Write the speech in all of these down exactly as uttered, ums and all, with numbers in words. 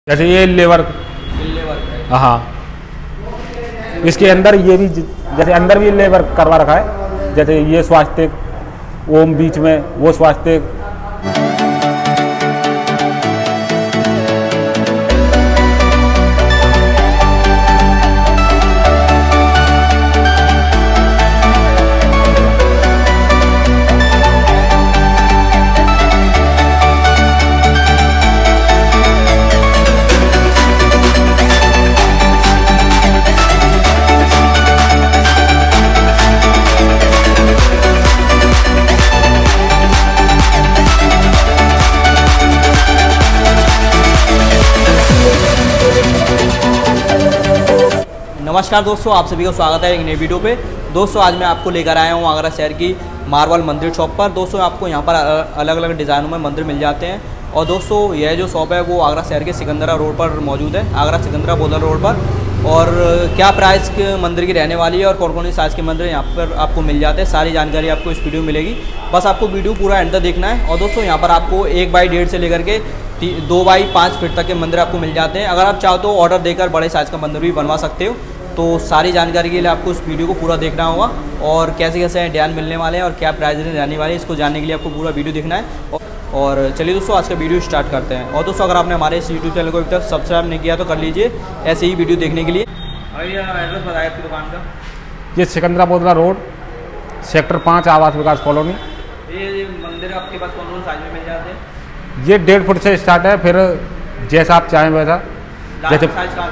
जैसे ये लेवर हाँ, इसके अंदर ये भी जैसे अंदर भी लेवर करवा रखा है। जैसे ये स्वास्तिक ओम बीच में वो स्वास्तिक। नमस्कार दोस्तों, आप सभी का स्वागत है एक नई वीडियो पे। दोस्तों आज मैं आपको लेकर आया हूँ आगरा शहर की मार्बल मंदिर शॉप पर। दोस्तों आपको यहाँ पर अलग अलग डिज़ाइनों में मंदिर मिल जाते हैं। और दोस्तों यह जो शॉप है वो आगरा शहर के सिकंदरा रोड पर मौजूद है, आगरा सिकंदरा बोदल रोड पर। और क्या प्राइस के मंदिर की रहने वाली है और कौन कौन सी साइज़ के मंदिर यहाँ पर आपको मिल जाते हैं, सारी जानकारी आपको इस वीडियो में मिलेगी। बस आपको वीडियो पूरा एंड तक देखना है। और दोस्तों यहाँ पर आपको एक बाई डेढ़ से लेकर के दो बाई पाँच फीट तक के मंदिर आपको मिल जाते हैं। अगर आप चाहो तो ऑर्डर देकर बड़े साइज़ का मंदिर भी बनवा सकते हो। तो सारी जानकारी के लिए आपको इस वीडियो को पूरा देखना होगा और कैसे कैसे डिजाइन मिलने वाले हैं और क्या प्राइस रहने वाले हैं, इसको जानने के लिए आपको पूरा वीडियो देखना है। और चलिए दोस्तों आज का वीडियो स्टार्ट करते हैं। और दोस्तों अगर आपने हमारे इस यूट्यूब चैनल को अभी तक सब्सक्राइब नहीं किया तो कर लीजिए ऐसे ही वीडियो देखने के लिए। और ये एड्रेस बताया आपकी दुकान का। ये सिकंदरा बोदला रोड सेक्टर पाँच आवास विकास कॉलोनी। ये मंदिर आपके पास कौन कौन साइज में मिल जाते हैं? ये डेढ़ फुट से स्टार्ट है, फिर जैसा आप चाहें वैसा। जैसे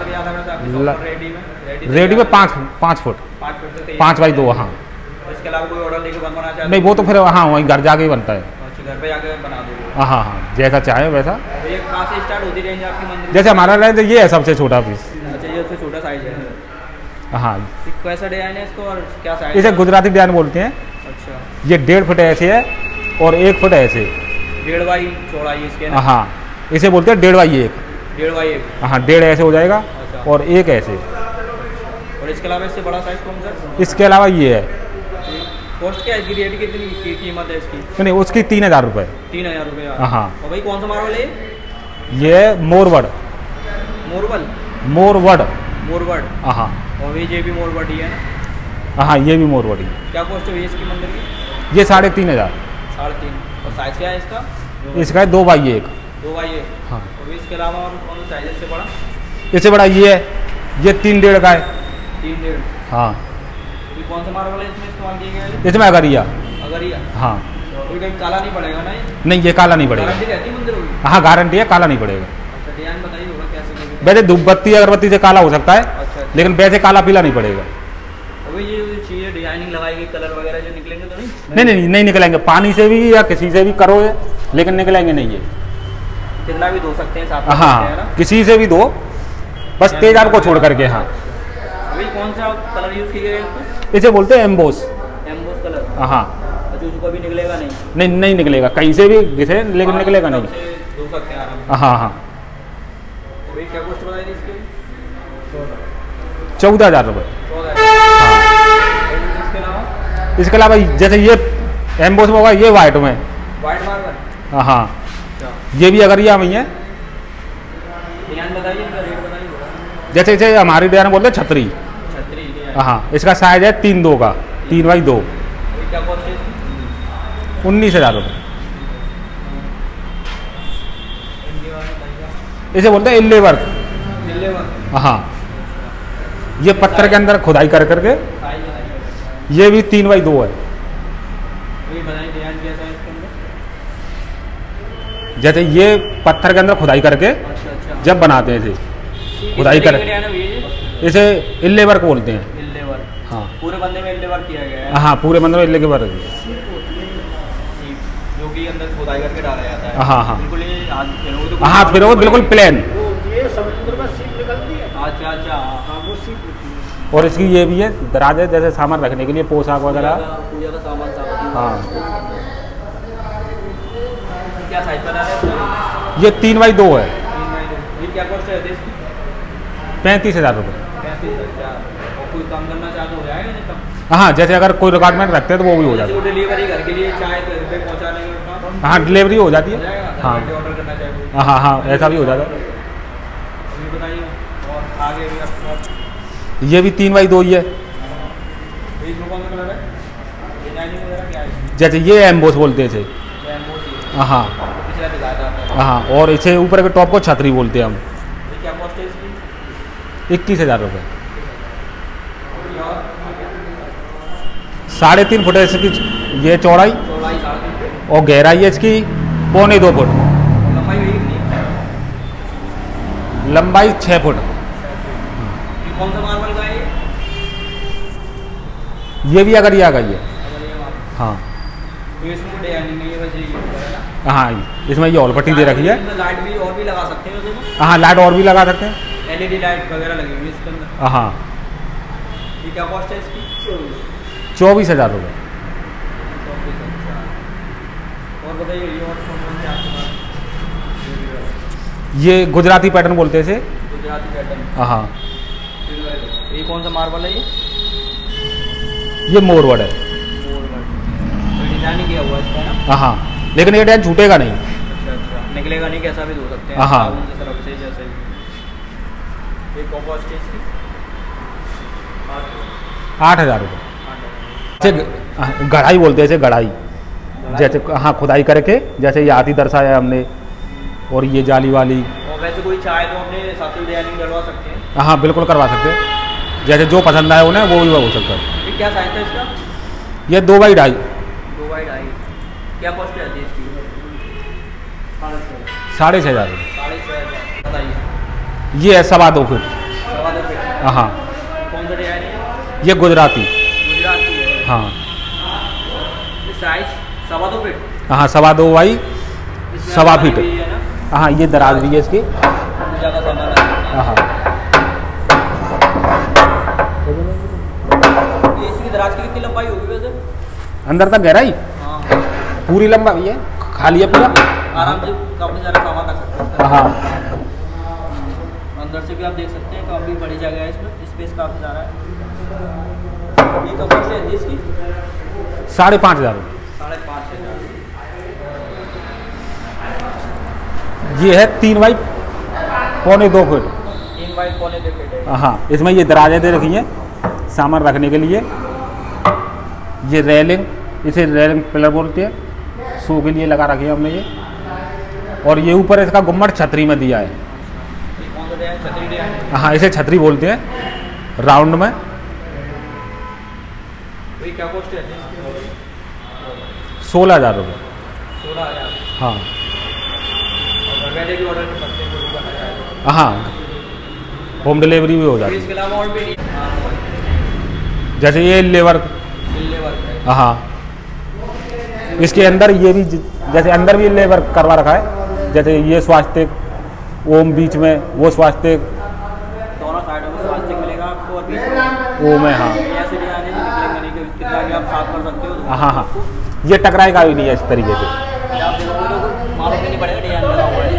रेडी में रेडी में पाँच पाँच फुट पाँच बाई दो। हाँ, इसके अलावा कोई ऑर्डर लेके बनवाना चाहते? नहीं, वो तो फिर हाँ वहीं घर जाके ही बनता है। अच्छा, घर पे जाके बना दोगे? हाँ हाँ हाँ, जैसा चाहे वैसा। ये कहाँ से स्टार्ट होती रेंज आपकी मंदिर? जैसे हमारा रेंज ये है सबसे छोटा पीस। अच्छा, ये सबसे छोटा साइज है। हाँ, कैसा डिजाइन है इसको और क्या साइज? इसे गुजराती डिजाइन बोलते हैं। अच्छा, ये डेढ़ फुट ऐसे है और एक फुट ऐसे। डेढ़ बाई चौड़ाई इसके? हाँ, इसे बोलते हैं डेढ़ बाई एक। डेढ़ बाई एक? हाँ, डेढ़ ऐसे हो जाएगा। अच्छा। और एक ऐसे। और इसके अलावा इससे बड़ा साइज कौन सा? इसके अलावा ये है। कॉस्ट क्या है इसकी? रेट कितनी की कीमत है इसकी? नहीं, उसकी तीन हज़ार रुपये। तीन हज़ार रुपये? हाँ। और भाई कौन सा मार्बल है ये? मोरवड। मोरबल? मोरवड मोरवड। हाँ। और ये भी मोरवड ही है ना? हाँ, ये भी मोरवड ही। क्या कॉस्ट है इसकी मंदिर की? ये साढ़े तीन हज़ार। साढ़े तीन। और साइज क्या है इसका? इसका है दो बाई एक। दो बाई एक? हाँ। और इसके अलावा और कौन सा साइज से बड़ा? इससे बड़ा ये है, ये तीन डेढ़ का है। तीन डेढ़? हाँ। ये कौन सा मार्बल है इसमें इस्तेमाल किया गया है? इसमें अगरिया। अगरिया? हाँ। तो कहीं काला नहीं पड़ेगा ना ये? नहीं, ये काला नहीं पड़ेगा। गारंटी रहती है मंदिरों की? हाँ, गारंटी है, काला नहीं पड़ेगा। अच्छा, डिजाइन बताइए होगा कैसे? वैसे धूपबत्ती अगरबत्ती से काला हो सकता है। अच्छा। लेकिन वैसे काला पीला नहीं पड़ेगा। अभी ये चीज़ें डिजाइनिंग लगाएगी, कलर वगैरह जो निकलेंगे तो नहीं? नहीं नहीं नहीं निकलेंगे, पानी से भी या किसी से भी करो ये, लेकिन निकलेंगे नहीं ये। कितना भी धो सकते हैं साथ में? हाँ, किसी से भी दो, बस तेजाब को छोड़ करके। हाँ। अभी कौन सा कलर यूज़ किया गया है? इसे बोलते हैं एम्बोस। Emboss colour? हाँ। जो उसको भी निकलेगा नहीं? नहीं नहीं निकलेगा, कहीं से भी घिसे लेकिन निकलेगा नहीं। धो सकते हैं आराम से? हाँ हाँ। अभी क्या कॉस्ट बताई थी इसकी? चौदह हज़ार रुपये। इसके अलावा? इसके अलावा जैसे ये एम्बोस में होगा, ये वाइट में। White marble? हाँ। ये भी अगरिया में ही है। डिजाइन बताइए, इनका रेट बताइए। जैसे इसे हमारी डिजाइन बोलते हैं छतरी। छतरी? हाँ, इसका साइज है तीन दो का, तीन बाई दो। क्या कॉस्ट है इसकी? उन्नीस हज़ार रुपये। इसे बोलते हैं इल्ले वर्क। इल्ले वर्क? हाँ। ये पत्थर के अंदर खुदाई कर करके। ये भी तीन बाई दो है। जैसे ये पत्थर के अंदर खुदाई करके। अच्छा अच्छा। जब बनाते हैं इसे खुदाई कर, इसे इल्ले वर्क बोलते हैं। इल्ले वर्क? हाँ। पूरे बंदे में इल्ले वर्क किया गया है? हाँ, पूरे बंदे में इल्ले के वर्क, जो कि अंदर खुदाई करके डाला जाता है। हाँ हाँ। बिल्कुल ये हाथ फिरोगे तो? हाँ, फिर वो बिल्कुल प्लेन। ये समुद्र में सीप निकलती है। अच्छा अच्छा। हाँ, वो सीप होती है। और इसकी ये भी है दराज है, जैसे सामान रखने के लिए, पोशाक वगैरह। पूजा का सामान सामान? हाँ। क्या साइज बना रहे हैं? ये तीन बाई दो है। तीन बाई दो। ये क्या कॉस्ट है इसकी? पैंतीस हज़ार रुपये। पैंतीस हज़ार। और कोई काम करना चाहे तो हो जाएगा नहीं कम? हाँ, जैसे अगर कोई रिक्वायरमेंट रखते हैं तो वो भी हो जाता है। डिलीवरी घर के लिए चाहे तो घर पे पहुँचाने का? हाँ, डिलीवरी हो जाती है। हाँ ऑर्डर करना चाहिए? हाँ हाँ, ऐसा भी हो जाता है। बताइए। और आगे भी आपको ये भी तीन बाई दो ही है। इसमें कौन सा कलर है? डिजाइनिंग वगैरह क्या है? जैसे ये एम्बोस बोलते हैं इसे। हाँ पिछला दिखाया था। हाँ, और इसे ऊपर के टॉप को छतरी बोलते हैं हम। ये क्या कॉस्ट है इसकी? इक्कीस हज़ार रुपये। साढ़े तीन फुट है इसकी ये चौड़ाई, चौड़ाई साढ़े तीन फुट और गहराई है इसकी पौने दो फुट, और लंबाई भी कितनी? लंबाई छः फुट। ये कौन सा मार्बल का है ये? ये भी अगर ये आ गई है। अगर ये मार्बल हाँ ये इसमें कोई डिजाइनिंग नहीं है, बस ये है ना। हाँ, इसमें ये ऑल पट्टी दे रखी है। इसमें लाइट भी और भी लगा सकते हैं उसमें। हाँ, लाइट और भी लगा सकते हैं। एलईडी लाइट वगैरह लगी हुई है इसके अंदर। हाँ, ये क्या कॉस्ट है इसकी? चौबीस हज़ार रुपये। और बताइए ये और कौन कौन से आपके पास? ये गुजराती पैटर्न बोलते हैं इसे। गुजराती पैटर्न। हाँ, ये कौन सा मार्बल है ये? ये मोरवड है। डिजाइनिंग किया हुआ है इसका ना। हाँ, लेकिन ये डिजाइन छूटेगा नहीं। अच्छा अच्छा, निकलेगा नहीं, कैसा भी धो सकते हैं हाँ। साबुन से, सरफ से, जैसे भी। ये कॉस्ट है इसकी? आठ हज़ार रुपये। जैसे गढ़ाई बोलते हैं इसे, गढ़ाई। जैसे हाँ, खुदाई करके जैसे ये हाथी दर्शाया हमने, और ये जाली वाली। और वैसे कोई चाहे तो अपने हिसाब से डिजाइनिंग करवा सकते हैं। हाँ, बिल्कुल करवा सकते हैं। जैसे जो पसंद आए उन्हें वो भी हो सकता है। ये क्या साइज है इसका? ये दो बाई ढाई। दो बाई ढाई। क्या कॉस्ट है इसकी? साढ़े छः हज़ार रुपये। साढ़े छः हज़ार। बताइए। ये है सवा दो फुट। सवा दो फीट। हाँ, कौन सा डिजाइन है? ये गुजराती। गुजराती है। हाँ ये साइज सवा दो फीट। हाँ, सवा दो बाई इसमें सवा अलमारी फीट। भी है ना? हाँ, ये दराज भी है इसकी। पूजा का सामान है। हाँ, ये इसकी दराज की कितनी लंबाई होगी वैसे? अंदर तक गहराई हाँ, पूरी लंबाई है, खाली है पूरा। आराम से काफ़ी सारा सामान रख सकते हैं। हाँ, अंदर से भी आप देख सकते हैं, काफ़ी बड़ी जगह है इसमें, स्पेस काफ़ी सारा है। ये कब से है इसकी? साढ़े पाँच हज़ार रुपये। साढ़े पाँच हज़ार। ये है तीन बाई पौने दो फुट। तीन बाई पौने दो फीट है। हाँ, इसमें ये दराजें दे रखी हैं सामान रखने के लिए। ये रेलिंग, इसे रेलिंग पिलर बोलते हैं, शो के लिए लगा रखी है हमने ये। और ये ऊपर इसका गुम्मट छतरी में दिया है। ये कौन सा डिजाइन? छतरी डिजाइन है। हाँ, इसे छतरी बोलते हैं राउंड में। वही क्या कॉस्ट है इसकी? सोलह हज़ार रुपये। सोलह हज़ार। हाँ और बैठे भी ऑर्डर कर सकते हैं, कोई भी करना चाहे तो। हाँ, होम डिलीवरी भी हो जाती है। इसके अलावा और भी नहीं? जैसे ये लेवर। सिल्ले वर्क है। हाँ, इसके अंदर ये भी जैसे अंदर भी लेबर करवा रखा है। जैसे ये स्वास्तिक ओम बीच में, वो स्वास्तिक दोनों साइडों में स्वास्तिक मिलेगा आपको, और बीच में ओम है। हाँ ऐसे डिजाइन है जो निकलेंगे नहीं, कि कितना भी आप साफ कर सकते हो। हाँ हाँ, ये टकराएगा भी नहीं है इस तरीके से। ये आप देखोगे तो मालूम भी नहीं पड़ेगा डिजाइन लगा हुआ है।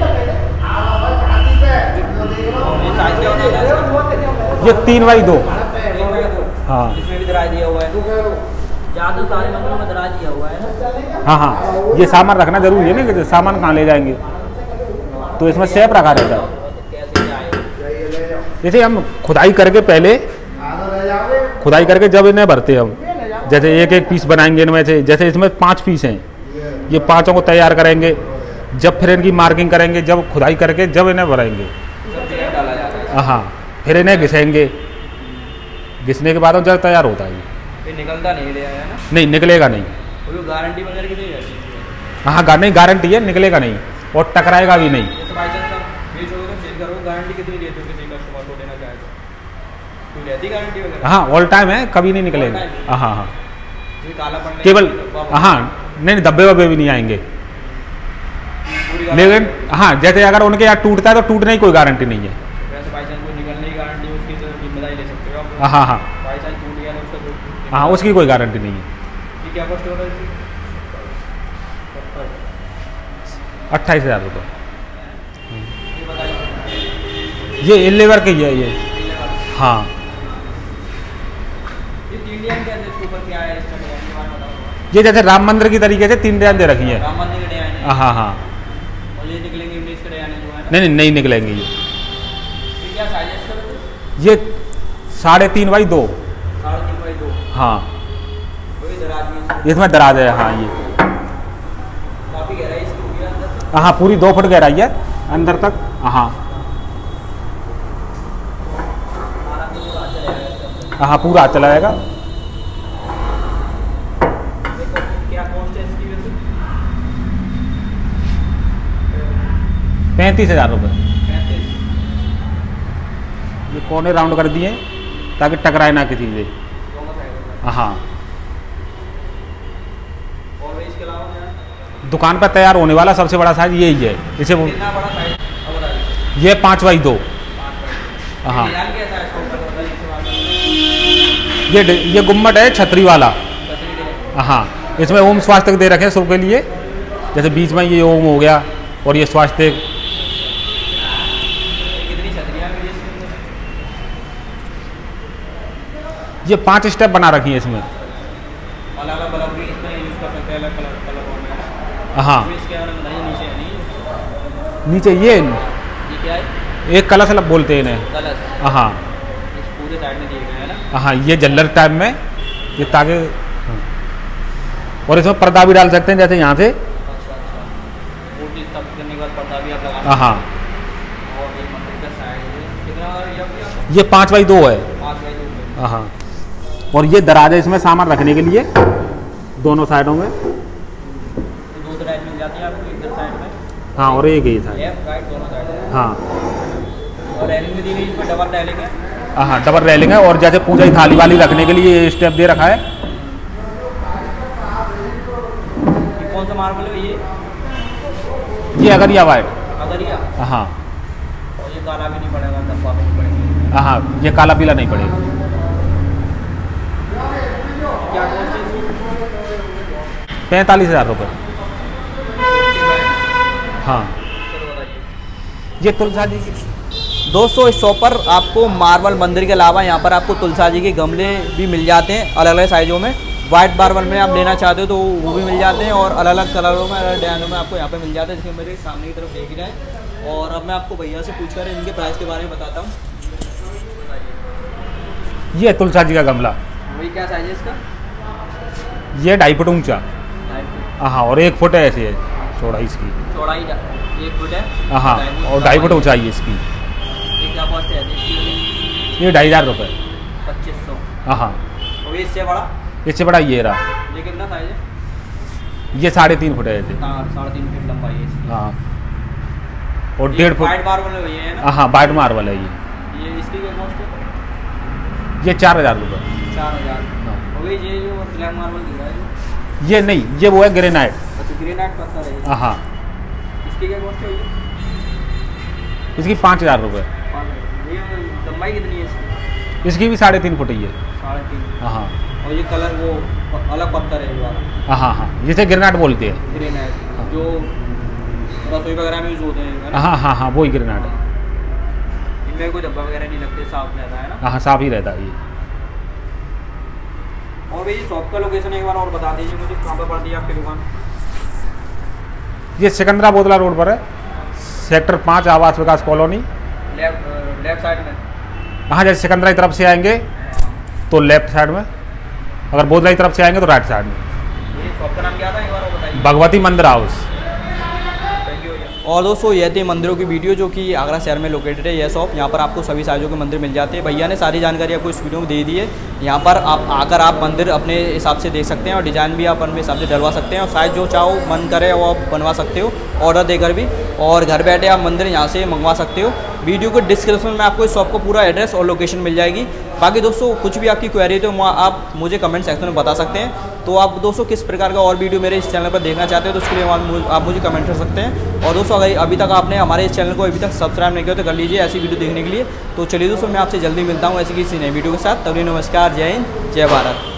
ये साइज क्या होता है इसका? ये तीन बाई दो। तीन बाई दो। हाँ इसमें भी दराज दिया हुआ है। ज़्यादा सारे मंदिरों में दराज दिया हुआ है ना। हाँ हाँ, ये सामान रखना जरूरी है ना, कि सामान कहाँ ले जाएंगे, तो इसमें सेफ रखा रहता है। कैसे क्या है? जैसे हम खुदाई करके पहले खुदाई करके जब इन्हें भरते हैं हम, जैसे एक एक पीस बनाएंगे इनमें से। जैसे इसमें पांच पीस हैं, ये पांचों को तैयार करेंगे, जब फिर इनकी मार्किंग करेंगे, जब खुदाई करके जब इन्हें भरेंगे। सब डिजाइन डाला जाता है। हाँ, फिर इन्हें घिसेंगे, घिसने के बाद जब तैयार होता है। ये निकलता नहीं ले आया ना? नहीं निकलेगा नहीं। कोई गारंटी वगैरह की नहीं रहती है? हाँ गा नहीं, गारंटी है, निकलेगा नहीं और टकराएगा भी नहीं। जैसे बाई चांस आप बेचोगे तो सेल करोगे, गारंटी कितनी देते हो किसी कस्टमर को देना चाहे तो? कोई रहती गारंटी वगैरह? हाँ, ऑल टाइम है, कभी नहीं निकलेगा। All time? हाँ हाँ, ये काला पड़ने केवल की धब्बा हाँ नहीं नहीं, धब्बे वब्बे भी नहीं आएंगे। पूरी लेकिन गारंटी? हाँ, जैसे अगर उनके यहाँ टूटता है तो टूटने की कोई गारंटी नहीं है। वैसे बाई चांस कोई निकलने की गारंटी, उसकी तो जिम्मेदारी ले सकते हो आप। हाँ हाँ बाई चांस टूट गया तो उसका जो हाँ, उसकी कोई गारंटी नहीं है। ये क्या कॉस्ट होगा इसकी? अट्ठाईस हज़ार रुपये। ये बताइए। ये इलेवर की है ये। हाँ, ये तीन डिजाइन कैसे, इसके ऊपर क्या है, इसका डिजाइन के बारे में बताओ। ये जैसे राम मंदिर की तरीके से तीन डिजाइन दे रखी है। राम मंदिर का डिजाइन है। हाँ हाँ, और ये निकलेंगे इंग्लिश का डिजाइन है जो है ना? नहीं नहीं नहीं निकलेंगे ये। ये क्या क्या साइज है इसका वैसे? ये साढ़े तीन बाई दो। साढ़े तीन बाई दो। हाँ वही दराज में इसमें दराज है। हाँ ये काफ़ी गहराई इसकी होगी अंदर। हाँ पूरी दो फुट गहराई है अंदर तक। हाँ आराम से पूरा चला जाएगा इसके अंदर। हाँ पूरा चला जाएगा। देखो क्या कॉस्ट है इसकी वैसे? पैंतीस हज़ार रुपये। पैंतीस। ये कोने राउंड कर दिए ताकि टकराए ना किसी से। दोनों साइड में। हाँ और भाई इसके अलावा क्या है? दुकान पर तैयार होने वाला सबसे बड़ा साइज यही है। इसे वो कितना बड़ा साइज अब बता दीजिए। ये पाँच बाई दो। पाँच बाई। हाँ डिजाइन कैसा है इसका ऊपर बताइए इसके बारे में। ये डि- ये गुम्मट है छतरी वाला। छतरी के। हाँ इसमें ओम स्वास्थ्य दे रखे हैं शुभ के लिए। जैसे बीच में ये ओम हो गया और ये स्वास्थ्य। कितनी छतरियाँ मिली इसके अंदर? ये पांच स्टेप बना रखी है इसमें। अलग अलग बल्ब भी इसमें यूज़ कर सकते हैं, अलग कलर कलर में। हाँ तो इसके बारे में बताइए। नीचे है नहीं नीचे ये ये क्या है? एक कलश लब बोलते हैं इन्हें। कलश। हाँ इस पूरे साइड में दिए गए हैं ना। हाँ ये जल्लर टाइप में ये ताकि। और इसमें पर्दा भी डाल सकते हैं जैसे यहाँ से। अच्छा अच्छा। मूर्ति स्थापित करने के बाद पर्दा भी आप लगा सकते हाँ हैं। और ये मंदिर का साइड है कितना ये आपका? ये पाँच बाई दो है। पाँच बाई दो में। हाँ और ये दराज है इसमें सामान रखने के लिए दोनों साइडों में। तो दो साइड मिल जाती है आपको इधर साइड में। हाँ और एक ही था। लेफ्ट राइट दोनों साइड है। हाँ और रेलिंग भी दी गई इसमें डबल रेलिंग है। हाँ डबल रेलिंग है। और जैसे पूजा की थाली वाली रखने के लिए ये स्टेप दे रखा है। ये कौन सा मार्बल है ये? ये अगरिया वाइट। अगरिया। हाँ और ये काला भी नहीं पड़ेगा, धब्बा भी नहीं पड़ेगा। हाँ ये काला पीला नहीं पड़ेगा। क्या कॉस्ट है इसकी? पैंतालीस हज़ार रुपये। हाँ चलो बताइए। ये तुलसा जी की। दोस्तों इस शॉप पर आपको मार्बल मंदिर के अलावा यहाँ पर आपको तुलसा जी के गमले भी मिल जाते हैं अलग अलग साइज़ों में। वाइट मार्बल में आप लेना चाहते हो तो वो भी मिल जाते हैं और अलग अलग कलरों में, अलग डिजाइनों में आपको यहाँ पे मिल जाते हैं, जिसके मेरे सामने की तरफ देख रहे हैं। और अब मैं आपको भैया से पूछ कर इनके प्राइस के बारे में बताता हूँ। ये तुलसा जी का गमला। वही क्या साइज है इसका? ये ढाई फुट ऊंचा। हाँ और एक फुट है ऐसे है चौड़ाई इसकी। चौड़ाई एक फुट है। हाँ और ढाई फुट ऊंचाई है इसकी। ये क्या कॉस्ट है इसकी? ये ढाई हज़ार रुपये। पच्चीस सौ। हाँ और ये इससे बड़ा? इससे बड़ा ये रहा। ये कितना साइज है? ये साढ़े तीन फुट है ऐसे। हाँ साढ़े तीन फीट लंबाई है इसकी। हाँ और डेढ़ फुट। वाइट मार्बल है भैया है ना? हाँ वाइट मार्बल है ये। ये इसकी क्या कॉस्ट है? ये चार हज़ार रुपये। चार हज़ार। हाँ। और ये जो ब्लैक मार्बल दिख रहा है ये नहीं, ये वो है ग्रेनाइट। अच्छा ग्रेनाइट पत्थर है ये। हाँ इसकी क्या कॉस्ट है ये? इसकी पाँच हज़ार रुपये। ये लंबाई कितनी है इसकी? इसकी भी साढ़े तीन फुट ही है। साढ़े तीन। हाँ और ये कलर वो प- अलग पत्थर है ये वाला। हाँ हाँ जिसे ग्रेनाइट बोलते हैं। ग्रेनाइट हाँ। जो रसोई वगैरह में यूज होते हैं है ना? हाँ हाँ हाँ वही ग्रेनाइट है। इनमें कोई धब्बा वगैरह नहीं लगते, साफ रहता है ना? हाँ साफ ही रहता है ये। और भैया शॉप का लोकेशन एक बार और बता दीजिए मुझे, कहाँ पर पड़ती है आपकी दुकान? ये सिकंदरा बोतला रोड पर है, सेक्टर पाँच Awas Vikas colony. Left left side में। हाँ जैसे सिकंदरा की तरफ से आएंगे तो लेफ्ट साइड में, अगर बोतला की तरफ से आएंगे तो राइट साइड में। ये शॉप का नाम क्या था एक बार और बताइए? भगवती मंदिर हाउस। और दोस्तों यह थी मंदिरों की वीडियो जो कि आगरा शहर में लोकेटेड है यह शॉप। यहाँ पर आपको सभी साइज़ों के मंदिर मिल जाते हैं। भैया ने सारी जानकारी आपको इस वीडियो में दे दी है। यहाँ पर आप आकर आप मंदिर अपने हिसाब से देख सकते हैं और डिज़ाइन भी आप अपने हिसाब से डलवा सकते हैं और साइज़ जो चाहो मन करे वो आप बनवा सकते हो ऑर्डर देकर भी, और घर बैठे आप मंदिर यहाँ से मंगवा सकते हो। वीडियो के डिस्क्रिप्शन में आपको इस शॉप का पूरा एड्रेस और लोकेशन मिल जाएगी। बाकी दोस्तों कुछ भी आपकी क्वेरी तो आप मुझे कमेंट सेक्शन में बता सकते हैं। तो आप दोस्तों किस प्रकार का और वीडियो मेरे इस चैनल पर देखना चाहते हो तो उसके लिए आप मुझे कमेंट कर सकते हैं। और दोस्तों अगर अभी तक आपने हमारे इस चैनल को अभी तक सब्सक्राइब नहीं किया तो कर लीजिए ऐसी वीडियो देखने के लिए। तो चलिए दोस्तों मैं आपसे जल्दी मिलता हूँ ऐसी किसी नई वीडियो के साथ। तभी नमस्कार, जय हिंद, जय भारत।